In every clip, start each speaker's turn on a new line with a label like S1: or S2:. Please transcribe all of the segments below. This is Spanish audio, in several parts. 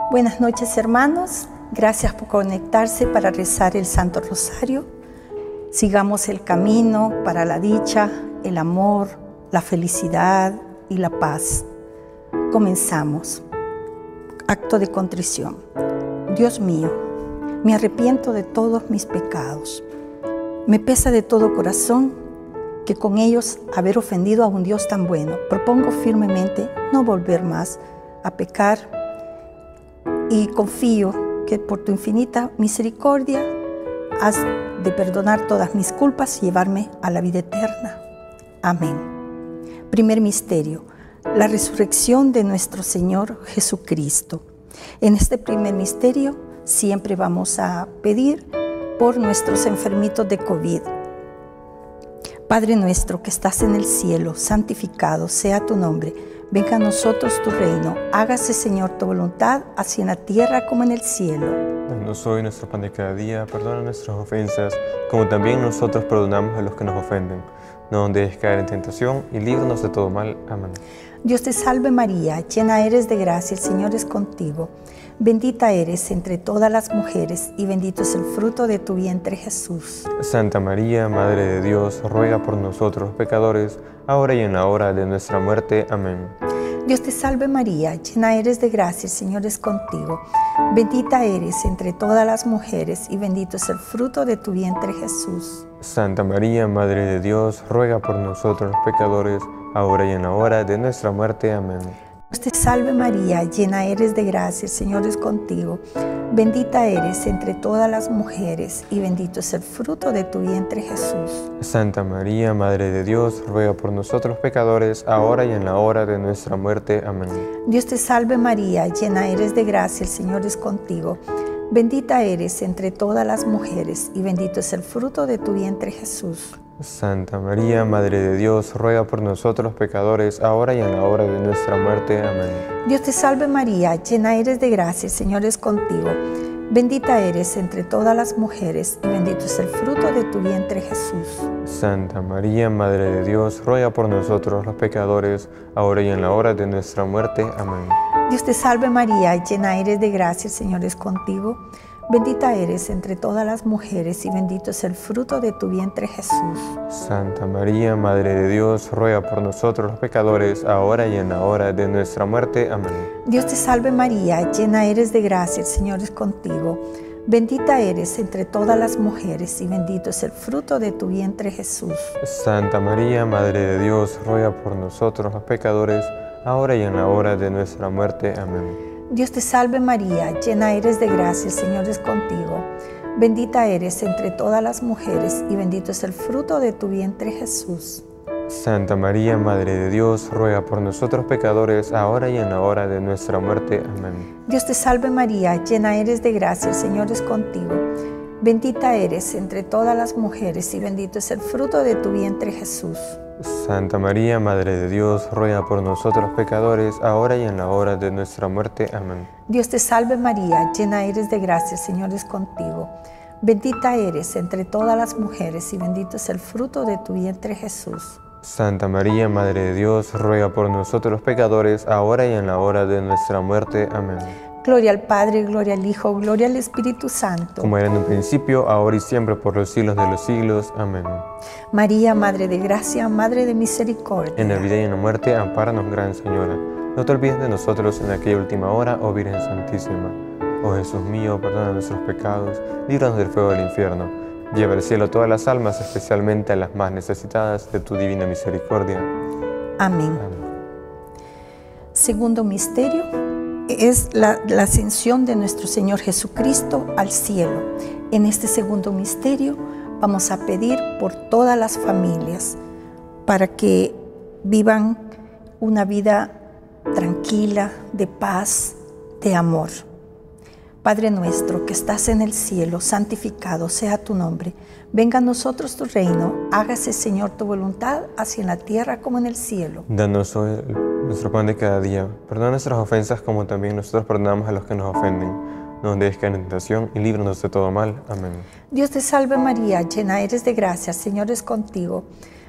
S1: Buenas noches, hermanos. Gracias por conectarse para rezar el Santo Rosario. Sigamos el camino para la dicha, el amor, la felicidad y la paz. Comenzamos. Acto de contrición. Dios mío, me arrepiento de todos mis pecados. Me pesa de todo corazón que con ellos haber ofendido a un Dios tan bueno. Propongo firmemente no volver más a pecar y confío que por tu infinita misericordia has de perdonar todas mis culpas y llevarme a la vida eterna. Amén. Primer misterio, la resurrección de nuestro Señor Jesucristo. En este primer misterio siempre vamos a pedir por nuestros enfermitos de COVID. Padre nuestro que estás en el cielo, santificado sea tu nombre. Venga a nosotros tu reino. Hágase, Señor, tu voluntad, así en la tierra como en el cielo.
S2: Danos hoy nuestro pan de cada día. Perdona nuestras ofensas, como también nosotros perdonamos a los que nos ofenden. No nos dejes caer en tentación y líbranos de todo mal. Amén.
S1: Dios te salve María, llena eres de gracia, el Señor es contigo. Bendita eres entre todas las mujeres y bendito es el fruto de tu vientre, Jesús.
S2: Santa María, Madre de Dios, ruega por nosotros pecadores, ahora y en la hora de nuestra muerte. Amén.
S1: Dios te salve María, llena eres de gracia, el Señor es contigo. Bendita eres entre todas las mujeres y bendito es el fruto de tu vientre, Jesús.
S2: Santa María, Madre de Dios, ruega por nosotros pecadores, ahora y en la hora de nuestra muerte. Amén.
S1: Dios te salve María, llena eres de gracia, el Señor es contigo. Bendita eres entre todas las mujeres y bendito es el fruto de tu vientre, Jesús.
S2: Santa María, Madre de Dios, ruega por nosotros pecadores, ahora y en la hora de nuestra muerte. Amén.
S1: Dios te salve María, llena eres de gracia, el Señor es contigo. Bendita eres entre todas las mujeres y bendito es el fruto de tu vientre, Jesús.
S2: Santa María, Madre de Dios, ruega por nosotros pecadores, ahora y en la hora de nuestra muerte. Amén.
S1: Dios te salve María, llena eres de gracia, el Señor es contigo. Bendita eres entre todas las mujeres y bendito es el fruto de tu vientre, Jesús.
S2: Santa María, Madre de Dios, ruega por nosotros los pecadores, ahora y en la hora de nuestra muerte. Amén.
S1: Dios te salve María, llena eres de gracia, el Señor es contigo. Bendita eres entre todas las mujeres y bendito es el fruto de tu vientre, Jesús.
S2: Santa María, Madre de Dios, ruega por nosotros los pecadores, ahora y en la hora de nuestra muerte. Amén.
S1: Dios te salve María, llena eres de gracia, el Señor es contigo. Bendita eres entre todas las mujeres y bendito es el fruto de tu vientre, Jesús.
S2: Santa María, Madre de Dios, ruega por nosotros los pecadores, ahora y en la hora de nuestra muerte. Amén.
S1: Dios te salve María, llena eres de gracia, el Señor es contigo. Bendita eres entre todas las mujeres y bendito es el fruto de tu vientre, Jesús.
S2: Santa María, Madre de Dios, ruega por nosotros pecadores, ahora y en la hora de nuestra muerte. Amén.
S1: Dios te salve María, llena eres de gracia, el Señor es contigo. Bendita eres entre todas las mujeres y bendito es el fruto de tu vientre, Jesús.
S2: Santa María, Madre de Dios, ruega por nosotros pecadores, ahora y en la hora de nuestra muerte. Amén.
S1: Dios te salve María, llena eres de gracia, el Señor es contigo. Bendita eres entre todas las mujeres y bendito es el fruto de tu vientre, Jesús.
S2: Santa María, Madre de Dios, ruega por nosotros pecadores, ahora y en la hora de nuestra muerte. Amén.
S1: Gloria al Padre, gloria al Hijo, gloria al Espíritu Santo.
S2: Como era en un principio, ahora y siempre, por los siglos de los siglos. Amén.
S1: María, Madre de Gracia, Madre de Misericordia.
S2: En la vida y en la muerte, ampáranos, Gran Señora. No te olvides de nosotros en aquella última hora, oh Virgen Santísima. Oh Jesús mío, perdona nuestros pecados, líbranos del fuego del infierno. Lleva al cielo todas las almas, especialmente a las más necesitadas de tu divina misericordia.
S1: Amén. Segundo misterio es la ascensión de nuestro Señor Jesucristo al cielo. En este segundo misterio vamos a pedir por todas las familias para que vivan una vida tranquila, de paz, de amor. Padre nuestro que estás en el cielo, santificado sea tu nombre. Venga a nosotros tu reino, hágase, Señor, tu voluntad, así en la tierra como en el cielo.
S2: Danos hoy nuestro pan de cada día. Perdona nuestras ofensas como también nosotros perdonamos a los que nos ofenden. No nos dejes caer en tentación y líbranos de todo mal. Amén.
S1: Dios te salve María, llena eres de gracia, el Señor es contigo.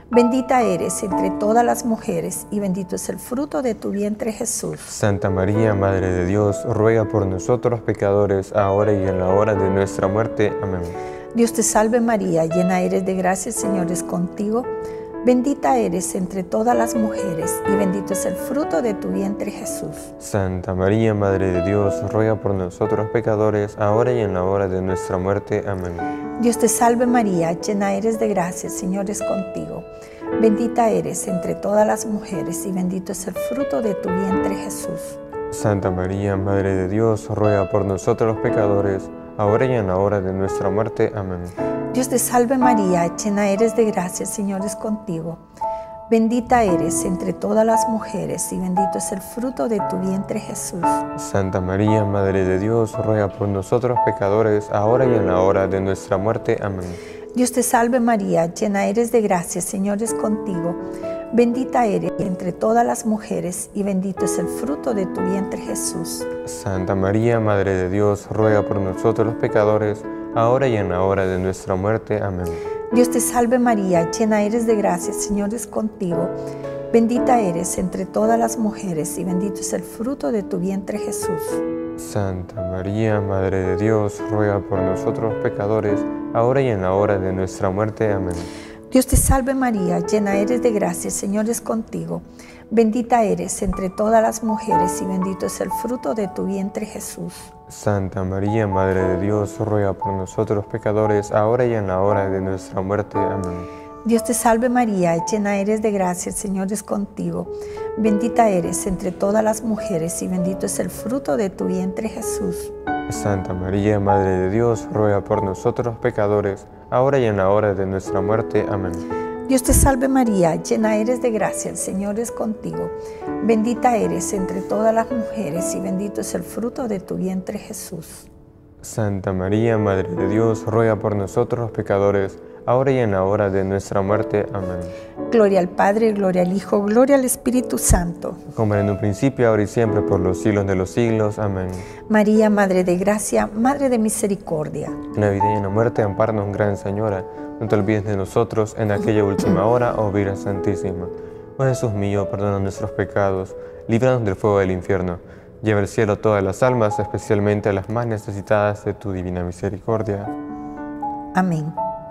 S1: Bendita eres entre todas las mujeres y bendito es el fruto de tu vientre, Jesús.
S2: Santa María, Madre de Dios, ruega por nosotros pecadores, ahora y en la hora de nuestra muerte. Amén.
S1: Dios te salve María, llena eres de gracia, el Señor es contigo. Bendita eres entre todas las mujeres y bendito es el fruto de tu vientre, Jesús.
S2: Santa María, Madre de Dios, ruega por nosotros pecadores, ahora y en la hora de nuestra muerte. Amén.
S1: Dios te salve María, llena eres de gracia, el Señor es contigo. Bendita eres entre todas las mujeres y bendito es el fruto de tu vientre, Jesús.
S2: Santa María, Madre de Dios, ruega por nosotros los pecadores, ahora y en la hora de nuestra muerte. Amén.
S1: Dios te salve María, llena eres de gracia, el Señor es contigo. Bendita eres entre todas las mujeres y bendito es el fruto de tu vientre, Jesús.
S2: Santa María, Madre de Dios, ruega por nosotros pecadores, ahora y en la hora de nuestra muerte. Amén.
S1: Dios te salve María, llena eres de gracia, el Señor es contigo. Bendita eres entre todas las mujeres y bendito es el fruto de tu vientre, Jesús.
S2: Santa María, Madre de Dios, ruega por nosotros los pecadores, ahora y en la hora de nuestra muerte. Amén.
S1: Dios te salve María, llena eres de gracia, el Señor es contigo. Bendita eres entre todas las mujeres y bendito es el fruto de tu vientre, Jesús.
S2: Santa María, Madre de Dios, ruega por nosotros pecadores, ahora y en la hora de nuestra muerte. Amén.
S1: Dios te salve María, llena eres de gracia, el Señor es contigo. Bendita eres entre todas las mujeres y bendito es el fruto de tu vientre, Jesús.
S2: Santa María, Madre de Dios, ruega por nosotros pecadores, ahora y en la hora de nuestra muerte. Amén.
S1: Dios te salve María, llena eres de gracia, el Señor es contigo. Bendita eres entre todas las mujeres y bendito es el fruto de tu vientre, Jesús.
S2: Santa María, Madre de Dios, ruega por nosotros pecadores, ahora y en la hora de nuestra muerte. Amén.
S1: Dios te salve María, llena eres de gracia, el Señor es contigo. Bendita eres entre todas las mujeres y bendito es el fruto de tu vientre, Jesús.
S2: Santa María, Madre de Dios, ruega por nosotros los pecadores, ahora y en la hora de nuestra muerte. Amén.
S1: Gloria al Padre, gloria al Hijo, gloria al Espíritu Santo.
S2: Como en un principio, ahora y siempre, por los siglos de los siglos. Amén.
S1: María, Madre de gracia, Madre de misericordia.
S2: En la vida y en la muerte, ampáranos, Gran Señora. No te olvides de nosotros en aquella última hora, oh Virgen Santísima. Oh Jesús mío, perdona nuestros pecados, líbranos del fuego del infierno. Lleva al cielo todas las almas, especialmente a las más necesitadas de tu divina misericordia.
S1: Amén.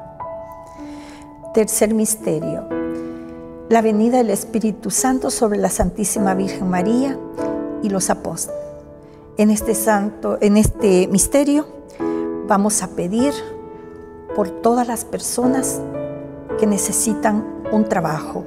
S1: Tercer misterio. La venida del Espíritu Santo sobre la Santísima Virgen María y los apóstoles. En este misterio vamos a pedir por todas las personas que necesitan un trabajo.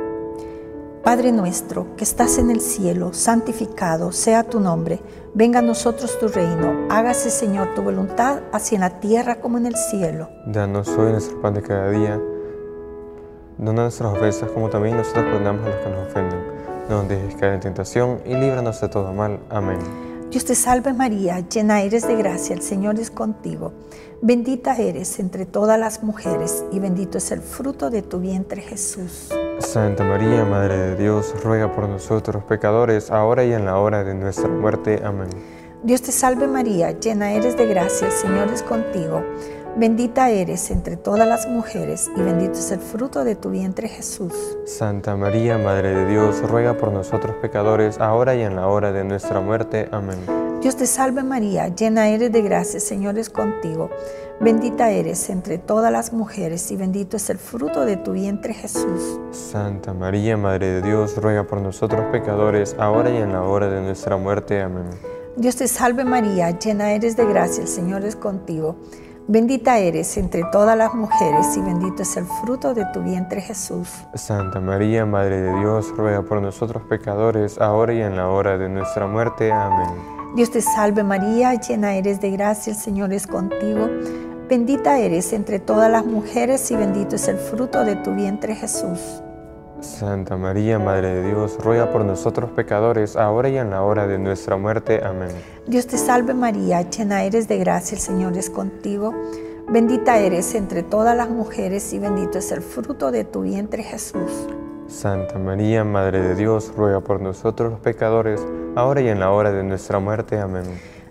S1: Padre nuestro, que estás en el cielo, santificado sea tu nombre. Venga a nosotros tu reino. Hágase, Señor, tu voluntad, así en la tierra como en el cielo.
S2: Danos hoy nuestro pan de cada día. Dona nuestras ofensas como también nosotros perdonamos a los que nos ofenden. No nos dejes caer en tentación y líbranos de todo mal. Amén.
S1: Dios te salve María, llena eres de gracia, el Señor es contigo. Bendita eres entre todas las mujeres y bendito es el fruto de tu vientre, Jesús.
S2: Santa María, Madre de Dios, ruega por nosotros pecadores, ahora y en la hora de nuestra muerte. Amén.
S1: Dios te salve María, llena eres de gracia, el Señor es contigo. Bendita eres entre todas las mujeres y bendito es el fruto de tu vientre, Jesús.
S2: Santa María, Madre de Dios, ruega por nosotros pecadores, ahora y en la hora de nuestra muerte. Amén.
S1: Dios te salve María, llena eres de gracia, el Señor es contigo. Bendita eres entre todas las mujeres y bendito es el fruto de tu vientre, Jesús.
S2: Santa María, Madre de Dios, ruega por nosotros pecadores, ahora y en la hora de nuestra muerte. Amén.
S1: Dios te salve María, llena eres de gracia, el Señor es contigo. Bendita eres entre todas las mujeres y bendito es el fruto de tu vientre, Jesús.
S2: Santa María, Madre de Dios, ruega por nosotros pecadores, ahora y en la hora de nuestra muerte. Amén.
S1: Dios te salve María, llena eres de gracia, el Señor es contigo. Bendita eres entre todas las mujeres y bendito es el fruto de tu vientre, Jesús.
S2: Santa María, Madre de Dios, ruega por nosotros pecadores, ahora y en la hora de nuestra muerte. Amén.
S1: Dios te salve María, llena eres de gracia, el Señor es contigo. Bendita eres entre todas las mujeres y bendito es el fruto de tu vientre, Jesús.
S2: Santa María, Madre de Dios, ruega por nosotros los pecadores, ahora y en la hora de nuestra muerte. Amén.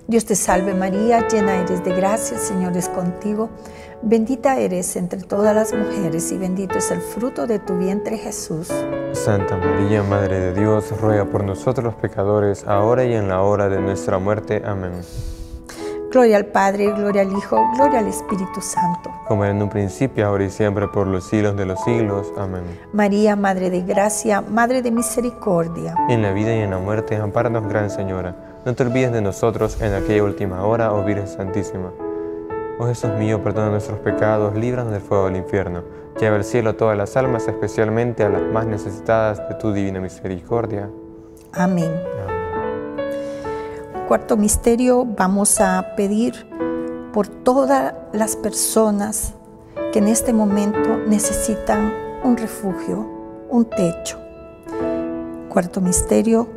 S1: Dios te salve María, llena eres de gracia, el Señor es contigo. Bendita eres entre todas las mujeres y bendito es el fruto de tu vientre Jesús.
S2: Santa María, Madre de Dios, ruega por nosotros los pecadores, ahora y en la hora de nuestra muerte. Amén.
S1: Gloria al Padre, gloria al Hijo, gloria al Espíritu Santo.
S2: Como era en un principio, ahora y siempre, por los siglos de los siglos. Amén.
S1: María, Madre de gracia, Madre de misericordia.
S2: En la vida y en la muerte, ampáranos, Gran Señora. No te olvides de nosotros en aquella última hora, oh Virgen Santísima. Oh Jesús mío, perdona nuestros pecados, líbranos del fuego del infierno. Lleva al cielo a todas las almas, especialmente a las más necesitadas de tu divina misericordia.
S1: Amén. Cuarto misterio, vamos a pedir por todas las personas que en este momento necesitan un refugio, un techo. Cuarto misterio,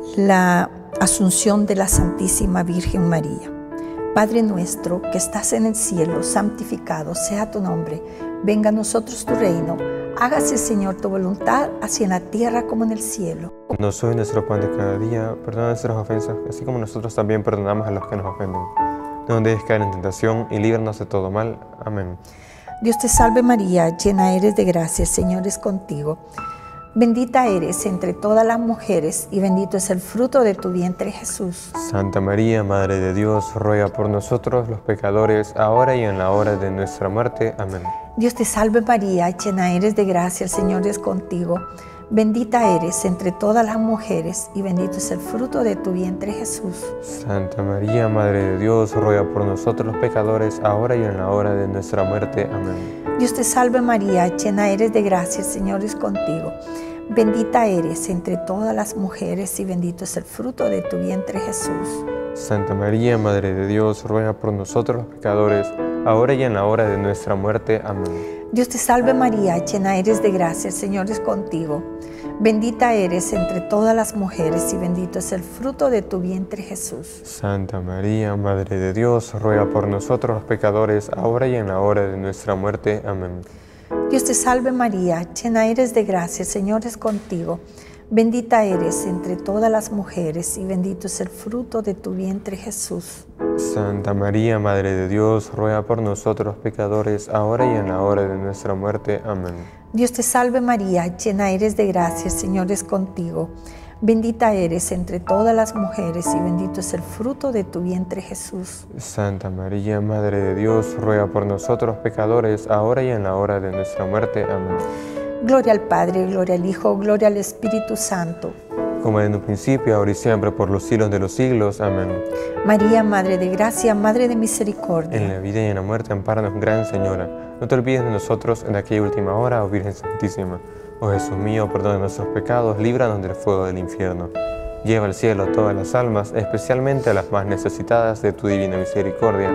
S1: la Asunción de la Santísima Virgen María. Padre nuestro que estás en el cielo, santificado sea tu nombre. Venga a nosotros tu reino. Hágase, Señor, tu voluntad, así en la tierra como en el cielo.
S2: Danos hoy nuestro pan de cada día. Perdona nuestras ofensas, así como nosotros también perdonamos a los que nos ofenden. No nos dejes caer en tentación y líbranos de todo mal. Amén.
S1: Dios te salve María, llena eres de gracia, el Señor es contigo. Bendita eres entre todas las mujeres y bendito es el fruto de tu vientre Jesús.
S2: Santa María, Madre de Dios, ruega por nosotros los pecadores, ahora y en la hora de nuestra muerte. Amén.
S1: Dios te salve María, llena eres de gracia, el Señor es contigo. Bendita eres entre todas las mujeres y bendito es el fruto de tu vientre Jesús.
S2: Santa María, Madre de Dios, ruega por nosotros los pecadores, ahora y en la hora de nuestra muerte. Amén.
S1: Dios te salve María, llena eres de gracia, el Señor es contigo. Bendita eres entre todas las mujeres y bendito es el fruto de tu vientre Jesús.
S2: Santa María, Madre de Dios, ruega por nosotros los pecadores, ahora y en la hora de nuestra muerte. Amén.
S1: Dios te salve María, llena eres de gracia, el Señor es contigo. Bendita eres entre todas las mujeres y bendito es el fruto de tu vientre Jesús.
S2: Santa María, Madre de Dios, ruega por nosotros los pecadores, ahora y en la hora de nuestra muerte. Amén.
S1: Dios te salve María, llena eres de gracia, el Señor es contigo. Bendita eres entre todas las mujeres y bendito es el fruto de tu vientre Jesús.
S2: Santa María, Madre de Dios, ruega por nosotros los pecadores, ahora y en la hora de nuestra muerte. Amén.
S1: Dios te salve María, llena eres de gracia, el Señor es contigo. Bendita eres entre todas las mujeres y bendito es el fruto de tu vientre Jesús.
S2: Santa María, Madre de Dios, ruega por nosotros los pecadores, ahora y en la hora de nuestra muerte. Amén.
S1: Gloria al Padre, gloria al Hijo, gloria al Espíritu Santo.
S2: Como en un principio, ahora y siempre, por los siglos de los siglos. Amén.
S1: María, Madre de gracia, Madre de misericordia.
S2: En la vida y en la muerte, ampáranos, Gran Señora. No te olvides de nosotros en aquella última hora, oh Virgen Santísima. Oh Jesús mío, perdona nuestros pecados, líbranos del fuego del infierno. Lleva al cielo a todas las almas, especialmente a las más necesitadas de tu divina misericordia.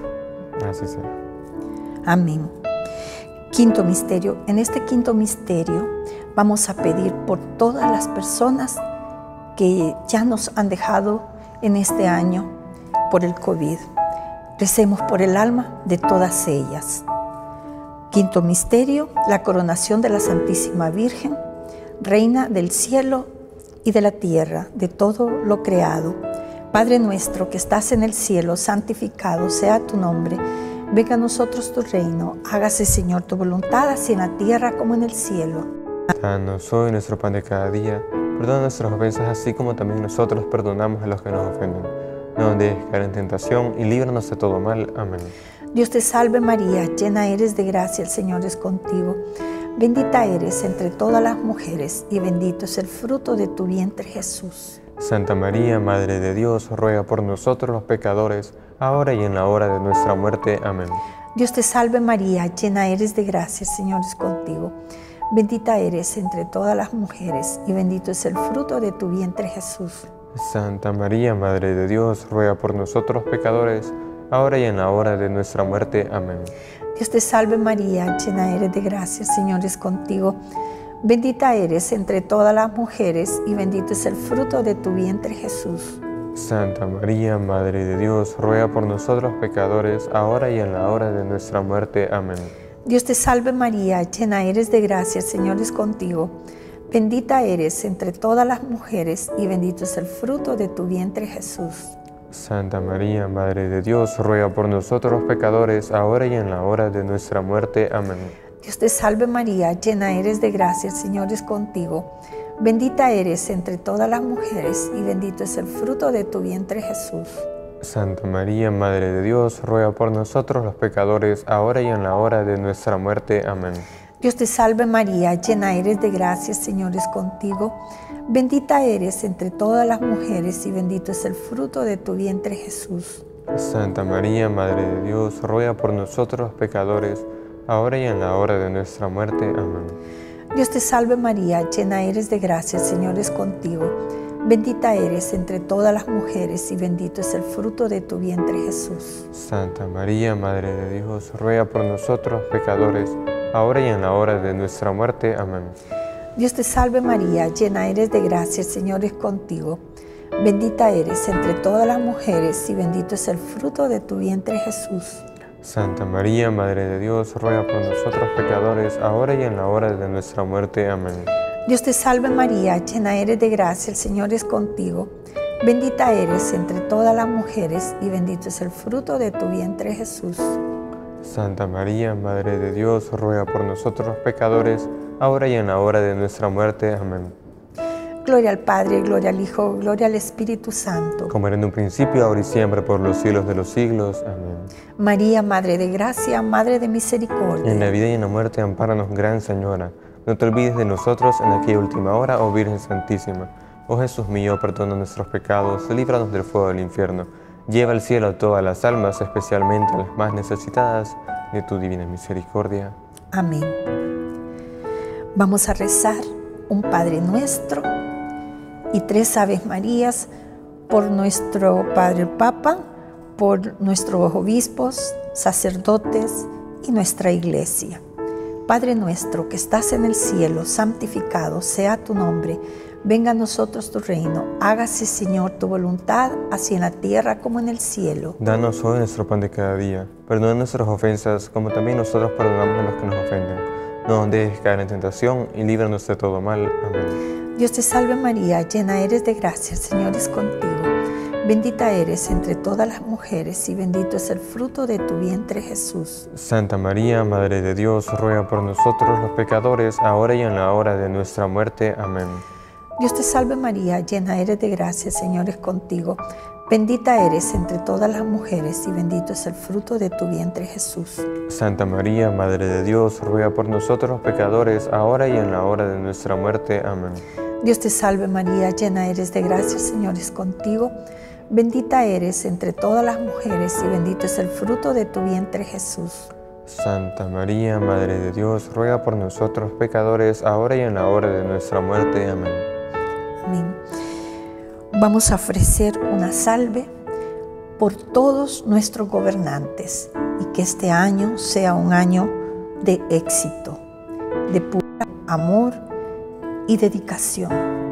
S2: Así sea.
S1: Amén. Quinto misterio. En este quinto misterio vamos a pedir por todas las personas que ya nos han dejado en este año por el COVID. Recemos por el alma de todas ellas. Quinto misterio, la coronación de la Santísima Virgen, Reina del cielo y de la tierra, de todo lo creado. Padre nuestro que estás en el cielo, santificado sea tu nombre. Venga a nosotros tu reino, hágase, Señor, tu voluntad, así en la tierra como en el cielo.
S2: Danos hoy nuestro pan de cada día. Perdona nuestras ofensas, así como también nosotros perdonamos a los que nos ofenden. No nos dejes caer en tentación y líbranos de todo mal. Amén.
S1: Dios te salve María, llena eres de gracia, el Señor es contigo. Bendita eres entre todas las mujeres y bendito es el fruto de tu vientre Jesús.
S2: Santa María, Madre de Dios, ruega por nosotros los pecadores, ahora y en la hora de nuestra muerte. Amén.
S1: Dios te salve María, llena eres de gracia, el Señor es contigo. Bendita eres entre todas las mujeres y bendito es el fruto de tu vientre Jesús.
S2: Santa María, Madre de Dios, ruega por nosotros los pecadores, ahora y en la hora de nuestra muerte. Amén.
S1: Dios te salve María, llena eres de gracia, el Señor es contigo. Bendita eres entre todas las mujeres y bendito es el fruto de tu vientre Jesús.
S2: Santa María, Madre de Dios, ruega por nosotros los pecadores, ahora y en la hora de nuestra muerte. Amén.
S1: Dios te salve María, llena eres de gracia, el Señor es contigo. Bendita eres entre todas las mujeres y bendito es el fruto de tu vientre Jesús.
S2: Santa María, Madre de Dios, ruega por nosotros los pecadores, ahora y en la hora de nuestra muerte. Amén.
S1: Dios te salve María, llena eres de gracia, el Señor es contigo. Bendita eres entre todas las mujeres y bendito es el fruto de tu vientre Jesús.
S2: Santa María, Madre de Dios, ruega por nosotros los pecadores, ahora y en la hora de nuestra muerte. Amén.
S1: Dios te salve María, llena eres de gracia, el Señor es contigo. Bendita eres entre todas las mujeres y bendito es el fruto de tu vientre Jesús.
S2: Santa María, Madre de Dios, ruega por nosotros los pecadores, ahora y en la hora de nuestra muerte. Amén.
S1: Dios te salve María, llena eres de gracia, el Señor es contigo. Bendita eres entre todas las mujeres y bendito es el fruto de tu vientre Jesús.
S2: Santa María, Madre de Dios, ruega por nosotros los pecadores, ahora y en la hora de nuestra muerte. Amén.
S1: Dios te salve María, llena eres de gracia, el Señor es contigo. Bendita eres entre todas las mujeres y bendito es el fruto de tu vientre Jesús.
S2: Santa María, Madre de Dios, ruega por nosotros pecadores, ahora y en la hora de nuestra muerte. Amén.
S1: Dios te salve María, llena eres de gracia, el Señor es contigo. Bendita eres entre todas las mujeres y bendito es el fruto de tu vientre Jesús.
S2: Santa María, Madre de Dios, ruega por nosotros los pecadores, ahora y en la hora de nuestra muerte. Amén.
S1: Gloria al Padre, gloria al Hijo, gloria al Espíritu Santo.
S2: Como era en un principio, ahora y siempre, por los siglos de los siglos. Amén.
S1: María, Madre de gracia, Madre de misericordia.
S2: En la vida y en la muerte, ampáranos, Gran Señora. No te olvides de nosotros en aquella última hora, oh Virgen Santísima. Oh Jesús mío, perdona nuestros pecados, líbranos del fuego del infierno. Lleva al cielo a todas las almas, especialmente a las más necesitadas de tu divina misericordia.
S1: Amén. Vamos a rezar un Padre Nuestro y 3 Aves Marías por nuestro Padre el Papa, por nuestros obispos, sacerdotes y nuestra Iglesia. Padre nuestro que estás en el cielo, santificado sea tu nombre. Venga a nosotros tu reino. Hágase, Señor, tu voluntad, así en la tierra como en el cielo.
S2: Danos hoy nuestro pan de cada día. Perdona nuestras ofensas, como también nosotros perdonamos a los que nos ofenden. No nos dejes caer en tentación y líbranos de todo mal. Amén.
S1: Dios te salve María, llena eres de gracia, el Señor es contigo. Bendita eres entre todas las mujeres y bendito es el fruto de tu vientre Jesús.
S2: Santa María, Madre de Dios, ruega por nosotros los pecadores, ahora y en la hora de nuestra muerte. Amén.
S1: Dios te salve María, llena eres de gracia, el Señor es contigo. Bendita eres entre todas las mujeres y bendito es el fruto de tu vientre Jesús.
S2: Santa María, Madre de Dios, ruega por nosotros los pecadores, ahora y en la hora de nuestra muerte. Amén.
S1: Dios te salve María, llena eres de gracia, el Señor es contigo. Bendita eres entre todas las mujeres y bendito es el fruto de tu vientre Jesús.
S2: Santa María, Madre de Dios, ruega por nosotros pecadores, ahora y en la hora de nuestra muerte. Amén.
S1: Amén. Vamos a ofrecer una salve por todos nuestros gobernantes y que este año sea un año de éxito, de puro amor y dedicación.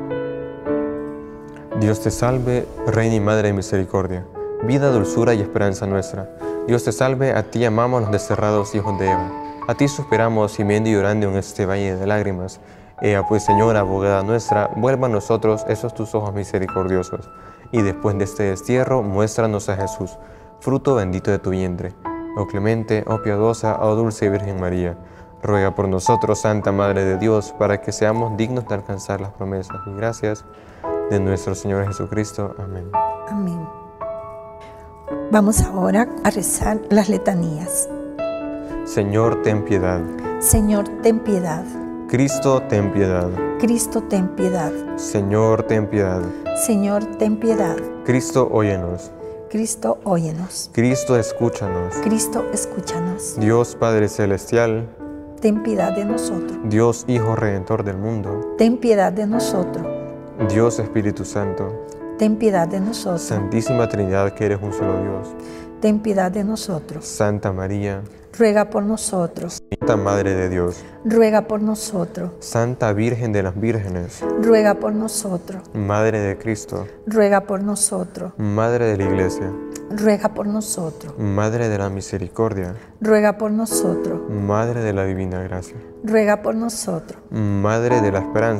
S2: Dios te salve, Reina y Madre de Misericordia, vida, dulzura y esperanza nuestra. Dios te salve, a ti amamos los desterrados hijos de Eva. A ti suspiramos, gimiendo y llorando en este valle de lágrimas. Ea pues, Señora, abogada nuestra, vuelva a nosotros esos tus ojos misericordiosos. Y después de este destierro, muéstranos a Jesús, fruto bendito de tu vientre. Oh clemente, oh piadosa, oh dulce Virgen María, ruega por nosotros, Santa Madre de Dios, para que seamos dignos de alcanzar las promesas y gracias de nuestro Señor Jesucristo. Amén.
S1: Amén. Vamos ahora a rezar las letanías.
S2: Señor, ten piedad.
S1: Señor, ten piedad.
S2: Cristo, ten piedad.
S1: Cristo, ten piedad.
S2: Señor, ten piedad.
S1: Señor, ten piedad.
S2: Cristo, óyenos.
S1: Cristo, óyenos.
S2: Cristo, escúchanos.
S1: Cristo, escúchanos.
S2: Dios Padre Celestial,
S1: ten piedad de nosotros.
S2: Dios Hijo Redentor del mundo,
S1: ten piedad de nosotros.
S2: Dios Espíritu Santo,
S1: ten piedad de nosotros.
S2: Santísima Trinidad, que eres un solo Dios,
S1: ten piedad de nosotros.
S2: Santa María,
S1: ruega por nosotros.
S2: Santa Madre de Dios,
S1: ruega por nosotros.
S2: Santa Virgen de las Vírgenes,
S1: ruega por nosotros.
S2: Madre de Cristo,
S1: ruega por nosotros.
S2: Madre de la Iglesia,
S1: ruega por nosotros.
S2: Madre de la Misericordia,
S1: ruega por nosotros.
S2: Madre de la Divina Gracia,
S1: ruega por nosotros.
S2: Madre de la Esperanza,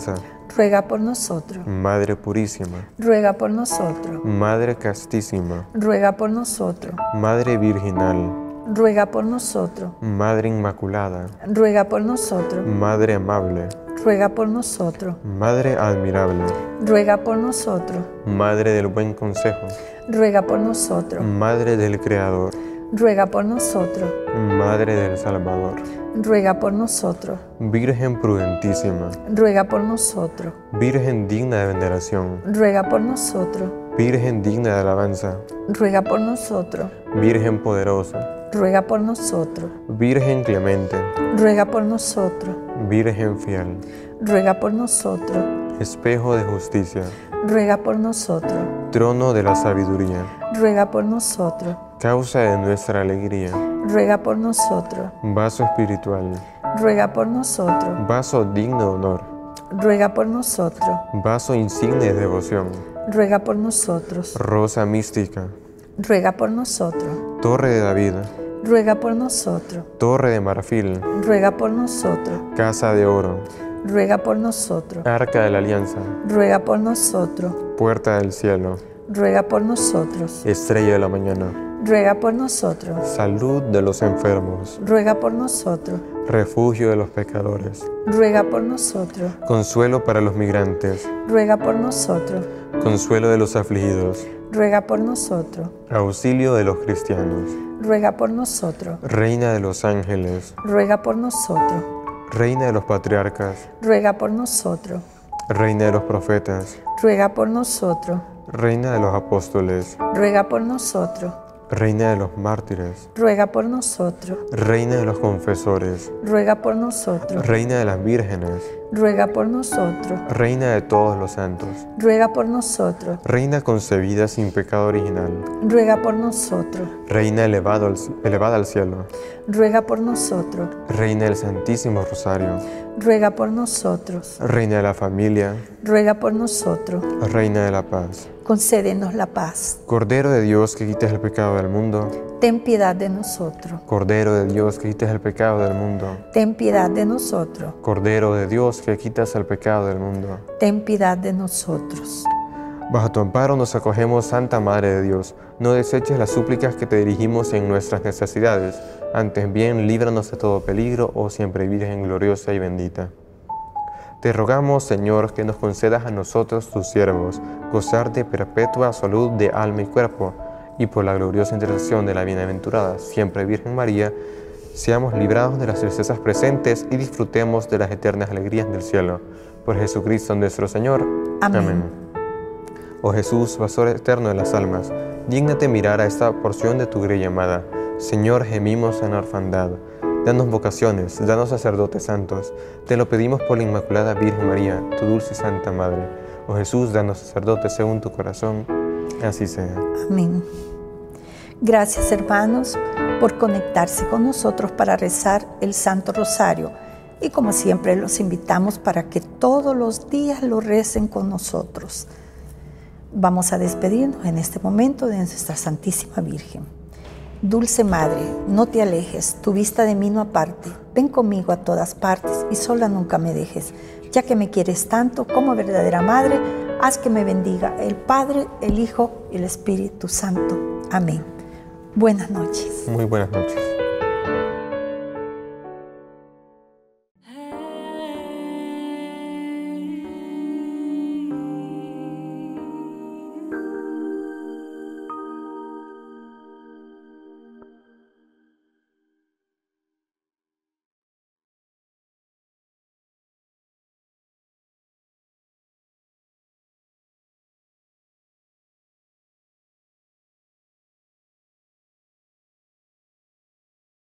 S1: ruega por nosotros.
S2: Madre purísima,
S1: Ruega por nosotros.
S2: Madre castísima,
S1: Ruega por nosotros.
S2: Madre virginal,
S1: Ruega por nosotros.
S2: Madre inmaculada,
S1: Ruega por nosotros.
S2: Madre amable,
S1: Ruega por nosotros.
S2: Madre admirable,
S1: Ruega por nosotros.
S2: Madre del buen consejo,
S1: Ruega por nosotros.
S2: Madre del Creador,
S1: Ruega por nosotros.
S2: Madre del Salvador,
S1: Ruega por nosotros.
S2: Virgen prudentísima,
S1: Ruega por nosotros.
S2: Virgen digna de veneración,
S1: Ruega por nosotros.
S2: Virgen digna de alabanza,
S1: Ruega por nosotros.
S2: Virgen poderosa,
S1: Ruega por nosotros.
S2: Virgen clemente,
S1: Ruega por nosotros.
S2: Virgen fiel,
S1: Ruega por nosotros.
S2: espejo de justicia,
S1: Ruega por nosotros.
S2: trono de la sabiduría,
S1: Ruega por nosotros.
S2: causa de nuestra alegría,
S1: Ruega por nosotros.
S2: vaso espiritual,
S1: Ruega por nosotros.
S2: vaso digno de honor,
S1: Ruega por nosotros.
S2: vaso insigne de devoción,
S1: Ruega por nosotros.
S2: rosa mística,
S1: Ruega por nosotros.
S2: torre de David,
S1: Ruega por nosotros.
S2: torre de marfil,
S1: Ruega por nosotros.
S2: casa de oro,
S1: Ruega por nosotros.
S2: arca de la alianza,
S1: Ruega por nosotros.
S2: puerta del cielo,
S1: Ruega por nosotros.
S2: estrella de la mañana,
S1: Ruega por nosotros.
S2: salud de los enfermos,
S1: Ruega por nosotros.
S2: refugio de los pecadores,
S1: Ruega por nosotros.
S2: consuelo para los migrantes,
S1: Ruega por nosotros.
S2: consuelo de los afligidos,
S1: Ruega por nosotros.
S2: auxilio de los cristianos,
S1: Ruega por nosotros.
S2: reina de los ángeles,
S1: Ruega por nosotros.
S2: reina de los patriarcas,
S1: Ruega por nosotros.
S2: reina de los profetas,
S1: Ruega por nosotros.
S2: reina de los apóstoles,
S1: Ruega por nosotros.
S2: reina de los mártires,
S1: Ruega por nosotros.
S2: reina de los confesores,
S1: Ruega por nosotros.
S2: reina de las vírgenes,
S1: Ruega por nosotros.
S2: reina de todos los santos,
S1: Ruega por nosotros.
S2: reina concebida sin pecado original,
S1: Ruega por nosotros.
S2: reina elevada al cielo,
S1: Ruega por nosotros.
S2: reina del Santísimo Rosario,
S1: Ruega por nosotros.
S2: reina de la familia,
S1: Ruega por nosotros.
S2: reina de la paz.
S1: Concédenos la paz.
S2: Cordero de Dios que quites el pecado del mundo,
S1: Ten piedad de nosotros.
S2: Cordero de Dios que quites el pecado del mundo,
S1: Ten piedad de nosotros.
S2: Cordero de Dios que quitas el pecado del mundo.
S1: Ten piedad de nosotros.
S2: Bajo tu amparo nos acogemos, Santa Madre de Dios. No deseches las súplicas que te dirigimos en nuestras necesidades. Antes bien, líbranos de todo peligro, oh siempre Virgen gloriosa y bendita. Te rogamos, Señor, que nos concedas a nosotros, tus siervos, gozar de perpetua salud de alma y cuerpo, y por la gloriosa intercesión de la bienaventurada siempre Virgen María, seamos librados de las tristezas presentes y disfrutemos de las eternas alegrías del cielo. Por Jesucristo nuestro Señor.
S1: Amén.
S2: Oh Jesús, pastor eterno de las almas, dígnate mirar a esta porción de tu grey amada. Señor, gemimos en orfandad. Danos vocaciones, danos sacerdotes santos. Te lo pedimos por la Inmaculada Virgen María, tu dulce y santa Madre. Oh Jesús, danos sacerdotes según tu corazón. Así sea.
S1: Amén. Gracias, hermanos, por conectarse con nosotros para rezar el Santo Rosario. Y como siempre, los invitamos para que todos los días lo recen con nosotros. Vamos a despedirnos en este momento de nuestra Santísima Virgen. Dulce Madre, no te alejes, tu vista de mí no aparte. Ven conmigo a todas partes y sola nunca me dejes. Ya que me quieres tanto como verdadera Madre, haz que me bendiga el Padre, el Hijo y el Espíritu Santo. Amén. Buenas noches.
S2: Muy buenas noches.